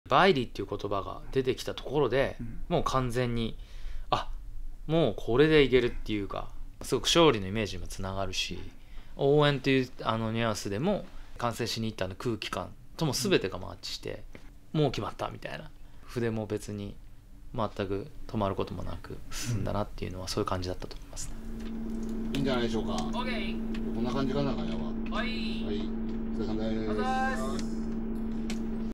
バイリーっていう言葉が出てきたところで、もう完全にもうこれでいけるっていうか、すごく勝利のイメージにもつながるし、応援というニュアンスでも観戦しに行った空気感とも全てがマッチして、もう決まったみたいな、筆も別に全く止まることもなく進んだなっていうのはそういう感じだったと思いますね。 いいんじゃないでしょうか。 OK、 こんな感じかな、かやは。 はい、 はい、お疲れ様です。